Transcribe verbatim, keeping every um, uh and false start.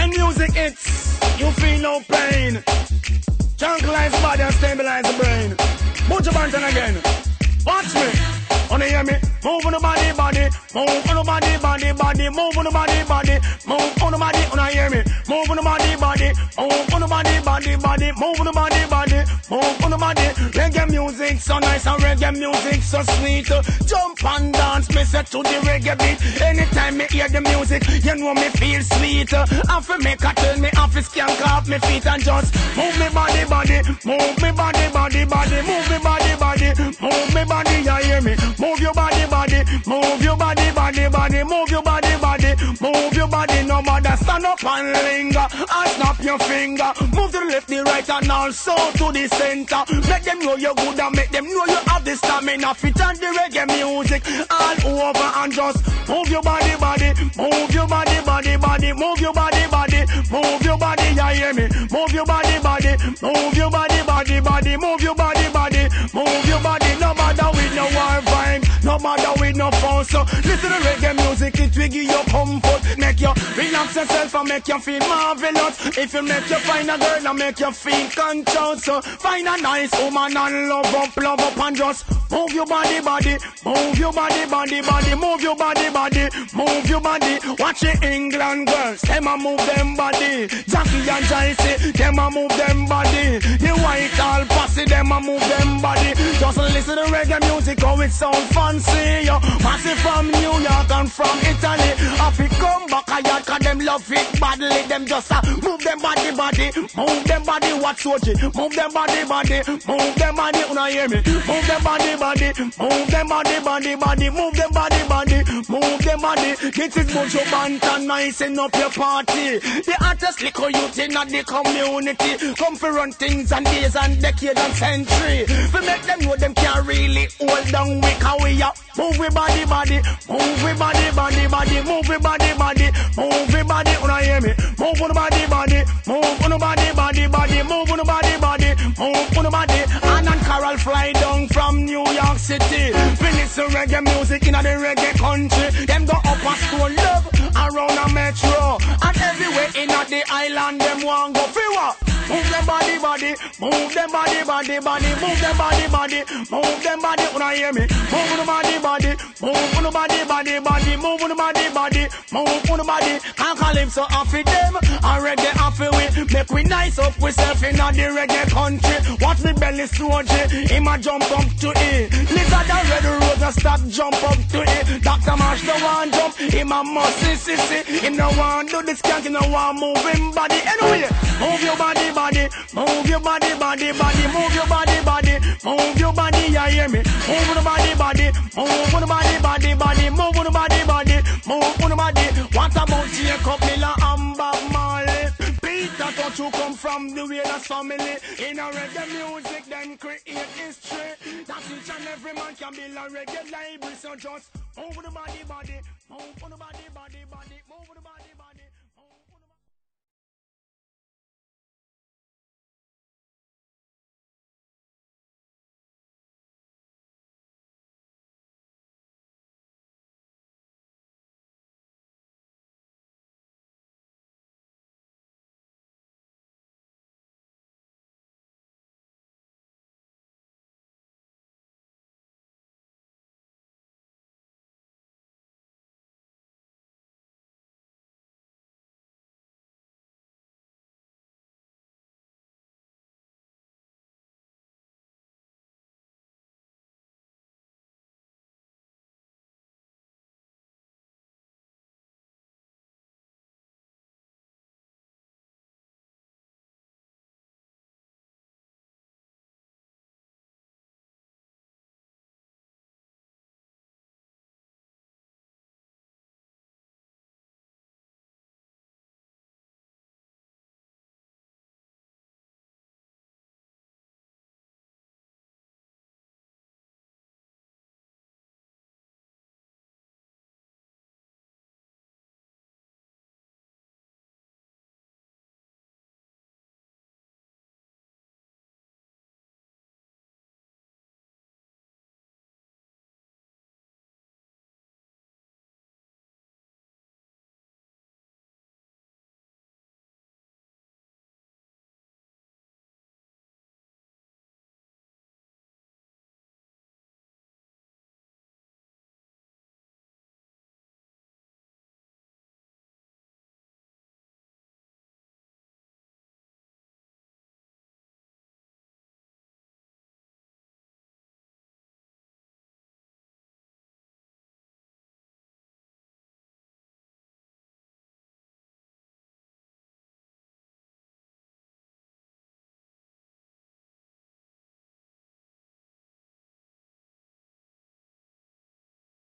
When music hits, you feel no pain. Tranquilize the body and stabilize the brain. Put your bantan again. Watch me. Wanna hear me? Move on the body, body. Move on the body, body, body. Move on the body, body. Move on the body. Wanna hear me? Move on the body, body. Move on the body, body, body. Move on the body, body. Move on the body. Reggae music so nice and reggae music so sweet. Jump and dance, me set to the reggae beat. Anytime me hear the music, you know me feel sweet. I feel make a turn me off, skank off me feet and just move me body, body. Move me body, body, body. Move me body, body. Move me body, you hear me? Move your body, body. Move your body, body, body. Move your body, body. Move your body, no matter. Stand up and linger and snap your finger. Move to the left, the right, and also to the center. Make them know you're good and make them know you have the stamina. Fit on the reggae music all over and just move your body, body. Move your body, body, body. Move your body, body. Move your body, you hear me? Move your body, body. Move your body, body, body. Move your body, body. Move your body, no matter with no war vibe. No matter with no phone, so listen to reggae music, it will give you comfort. Make you relax yourself and make you feel marvelous. If you make you find a girl and make you feel conscious, so find a nice woman and love up, love up and just move your body, body. Move your body, body, body. Move your body, body. Move your body. Watch the England girls, them a move them body. Jackie and Joyce, them a move them body. The white all posse, them a move them body. Just listen to reggae music, how it sound fancy, yo. Massive from New York and from Italy. If it come back a yard, cause them love it badly. Them just uh, move them body, body. Move them body, watch Soji. Move them body, body. Move them body, wanna hear me? Move them body, body. Move them body, body, body. Move them body, body. Move them body. This is Mojo Bantan, nicing up your party. The artist liquor youth in the community. Come for run things and days and decades and century. We make them know them can't really hold down we how we up. Move we body, body. Move we body, body, body. Move we body, body. Move we body, wanna hear me? Move on the body, body. Move on the body, body, body. Move on the body, body. Move on the body. And and Carol fly down from New York City. We listen reggae music in the reggae country. Them go up and store love around the metro. And everywhere in the island, them want go free walk. Move them body, body. Move them body, body, body. Move them body, body. Move them body, wanna hear me? Move on the body, body. Move on the body, body, body. Move on the body, body. Move on the body. Can't call him so happy them. And reggae happy we. Make we nice up we self in the reggae country. Watch me belly slowly. Him a jump up to it. Lizard the red rose a stop jump up to it. Doctor Marsh no one jump. Him a musty sissy. Him no one do this skank. Him no one move him body. Anyway, move your body, body. Move your body, body, body. Move your body, body. Move your body, you hear me? Move on the body, body. Move on the body, body, body. Move on the body, body. Move on the body. What about Jacob Miller and Bob Marley? Peter thought you come from the Wheelers family. In a reggae music, then create history. That each and every man can build a reggae library. So just move on the body, body. Move on the body, body, body. Move on the body.